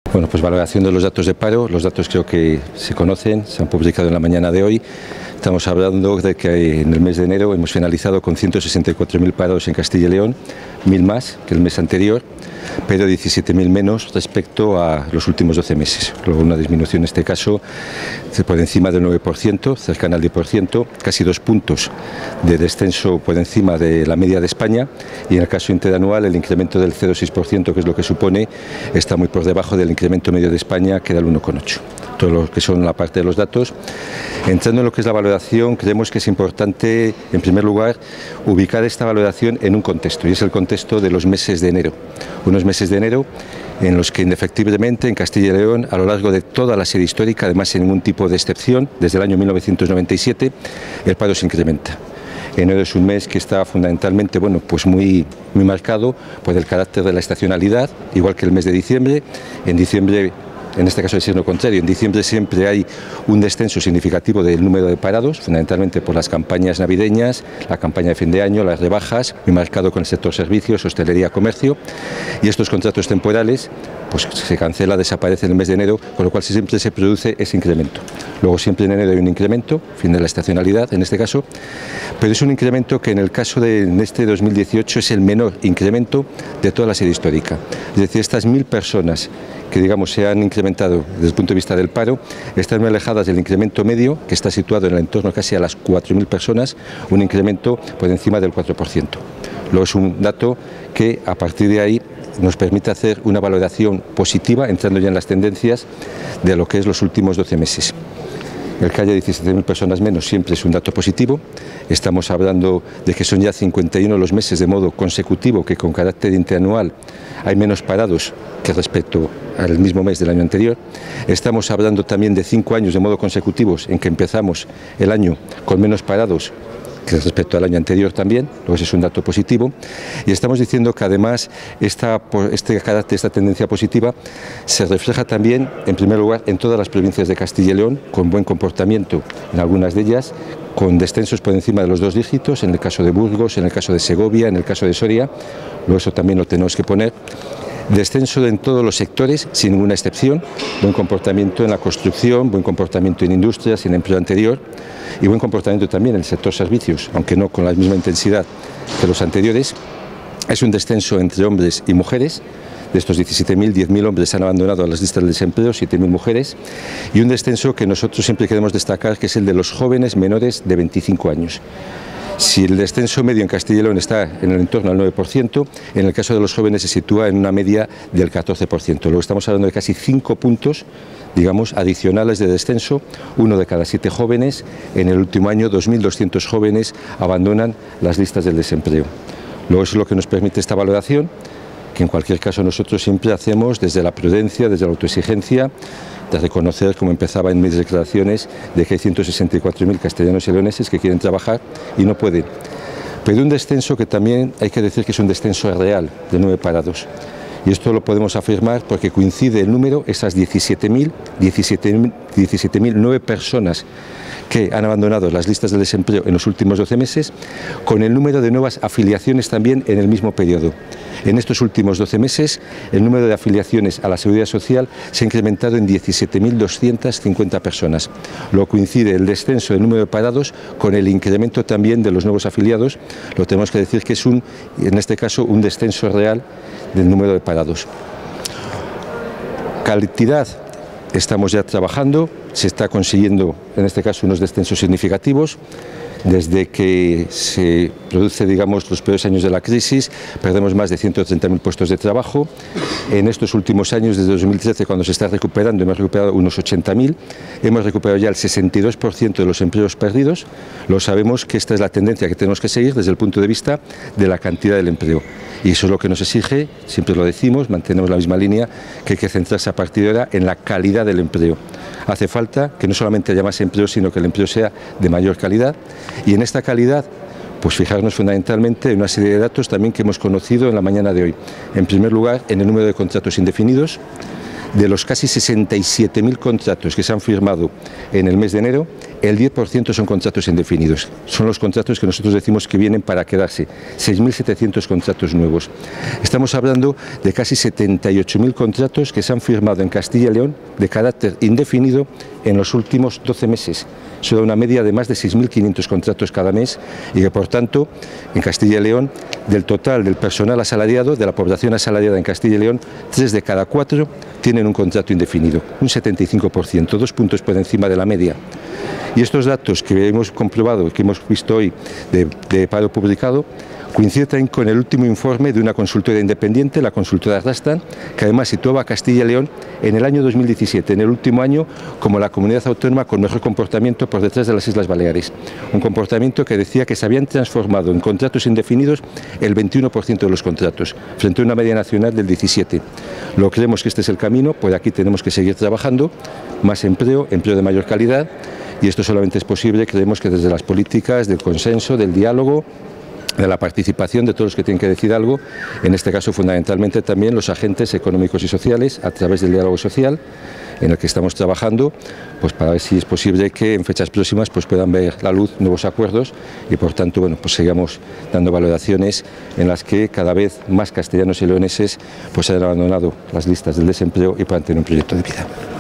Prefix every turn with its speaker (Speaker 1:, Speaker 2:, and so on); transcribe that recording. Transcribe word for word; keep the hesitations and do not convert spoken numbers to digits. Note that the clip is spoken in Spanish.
Speaker 1: Bueno, pues valoración de los datos de paro. Los datos creo que se conocen, se han publicado en la mañana de hoy. Estamos hablando de que en el mes de enero hemos finalizado con ciento sesenta y cuatro mil parados en Castilla y León, mil más que el mes anterior, pero diecisiete mil menos respecto a los últimos doce meses. Luego una disminución en este caso por encima del nueve por ciento, cercana al diez por ciento, casi dos puntos de descenso por encima de la media de España, y en el caso interanual el incremento del cero coma seis por ciento, que es lo que supone, está muy por debajo del incremento medio de España, que era el uno coma ocho por ciento. Todo lo que son la parte de los datos. Entrando en lo que es la valoración, creemos que es importante, en primer lugar, ubicar esta valoración en un contexto, y es el contexto de los meses de enero. Unos meses de enero en los que indefectiblemente en Castilla y León, a lo largo de toda la serie histórica, además sin ningún tipo de excepción, desde el año mil novecientos noventa y siete, el paro se incrementa. Enero es un mes que está fundamentalmente, bueno, pues muy, muy marcado por el carácter de la estacionalidad, igual que el mes de diciembre. En diciembre, en este caso es lo contrario, en diciembre siempre hay un descenso significativo del número de parados, fundamentalmente por las campañas navideñas, la campaña de fin de año, las rebajas, muy marcado con el sector servicios, hostelería, comercio, y estos contratos temporales pues se cancela, desaparece en el mes de enero, con lo cual siempre se produce ese incremento. Luego siempre en enero hay un incremento, fin de la estacionalidad en este caso, pero es un incremento que en el caso de en este dos mil dieciocho es el menor incremento de toda la serie histórica. Es decir, estas mil personas que digamos se han incrementado desde el punto de vista del paro, están muy alejadas del incremento medio, que está situado en el entorno casi a las cuatro mil personas, un incremento por encima del cuatro por ciento. Luego es un dato que a partir de ahí nos permite hacer una valoración positiva, entrando ya en las tendencias de lo que es los últimos doce meses. El que haya diecisiete mil personas menos siempre es un dato positivo. Estamos hablando de que son ya cincuenta y uno los meses de modo consecutivo que con carácter interanual hay menos parados que respecto al mismo mes del año anterior. Estamos hablando también de cinco años de modo consecutivos en que empezamos el año con menos parados que respecto al año anterior también, luego ese es un dato positivo, y estamos diciendo que además esta, este carácter, esta tendencia positiva se refleja también, en primer lugar, en todas las provincias de Castilla y León, con buen comportamiento en algunas de ellas, con descensos por encima de los dos dígitos, en el caso de Burgos, en el caso de Segovia, en el caso de Soria, luego eso también lo tenemos que poner. Descenso en todos los sectores, sin ninguna excepción, buen comportamiento en la construcción, buen comportamiento en industrias, en empleo anterior, y buen comportamiento también en el sector servicios, aunque no con la misma intensidad que los anteriores. Es un descenso entre hombres y mujeres. De estos diecisiete mil, diez mil hombres han abandonado las listas del desempleo, siete mil mujeres, y un descenso que nosotros siempre queremos destacar, que es el de los jóvenes menores de veinticinco años. Si el descenso medio en Castilla y León está en el entorno al nueve por ciento, en el caso de los jóvenes se sitúa en una media del catorce por ciento. Luego estamos hablando de casi cinco puntos, digamos, adicionales de descenso. Uno de cada siete jóvenes, en el último año dos mil doscientos jóvenes abandonan las listas del desempleo. Luego eso es lo que nos permite esta valoración, que en cualquier caso nosotros siempre hacemos desde la prudencia, desde la autoexigencia, de reconocer, como empezaba en mis declaraciones, de que hay ciento sesenta y cuatro mil castellanos y leoneses que quieren trabajar y no pueden. Pero un descenso que también hay que decir que es un descenso real de nueve parados. Y esto lo podemos afirmar porque coincide el número, esas diecisiete mil, diecisiete mil nueve personas que han abandonado las listas de desempleo en los últimos doce meses, con el número de nuevas afiliaciones también en el mismo periodo. En estos últimos doce meses, el número de afiliaciones a la Seguridad Social se ha incrementado en diecisiete mil doscientas cincuenta personas. Lo coincide el descenso del número de parados con el incremento también de los nuevos afiliados. Lo tenemos que decir que es, un, en este caso, un descenso real del número de parados. Cantidad. Estamos ya trabajando, se está consiguiendo en este caso unos descensos significativos. Desde que se produce, digamos, los peores años de la crisis, perdemos más de ciento treinta mil puestos de trabajo. En estos últimos años, desde dos mil trece, cuando se está recuperando, hemos recuperado unos ochenta mil. Hemos recuperado ya el sesenta y dos por ciento de los empleos perdidos. Lo sabemos que esta es la tendencia que tenemos que seguir desde el punto de vista de la cantidad del empleo. Y eso es lo que nos exige, siempre lo decimos, mantenemos la misma línea, que hay que centrarse a partir de ahora en la calidad del empleo. Hace falta que no solamente haya más empleo, sino que el empleo sea de mayor calidad. Y en esta calidad, pues fijarnos fundamentalmente en una serie de datos también que hemos conocido en la mañana de hoy. En primer lugar, en el número de contratos indefinidos. de los casi sesenta y siete mil contratos que se han firmado en el mes de enero, el diez por ciento son contratos indefinidos. Son los contratos que nosotros decimos que vienen para quedarse, seis mil setecientos contratos nuevos. Estamos hablando de casi setenta y ocho mil contratos que se han firmado en Castilla y León de carácter indefinido en los últimos doce meses. Eso da una media de más de seis mil quinientos contratos cada mes y que, por tanto, en Castilla y León, del total del personal asalariado, de la población asalariada en Castilla y León, tres de cada cuatro tienen un contrato indefinido, un setenta y cinco por ciento, dos puntos por encima de la media. Y estos datos que hemos comprobado, que hemos visto hoy de, de paro publicado, coinciden con el último informe de una consultora independiente, la consultora Rastad, que además situaba a Castilla y León en el año dos mil diecisiete, en el último año, como la comunidad autónoma con mejor comportamiento por detrás de las Islas Baleares. Un comportamiento que decía que se habían transformado en contratos indefinidos el veintiuno por ciento de los contratos, frente a una media nacional del diecisiete por ciento. Lo creemos que este es el camino, pues aquí tenemos que seguir trabajando, más empleo, empleo de mayor calidad, y esto solamente es posible, creemos que desde las políticas del consenso, del diálogo, de la participación de todos los que tienen que decir algo, en este caso fundamentalmente también los agentes económicos y sociales, a través del diálogo social en el que estamos trabajando, pues para ver si es posible que en fechas próximas pues puedan ver la luz nuevos acuerdos y por tanto bueno, pues sigamos dando valoraciones en las que cada vez más castellanos y leoneses pues hayan abandonado las listas del desempleo y puedan tener un proyecto de vida.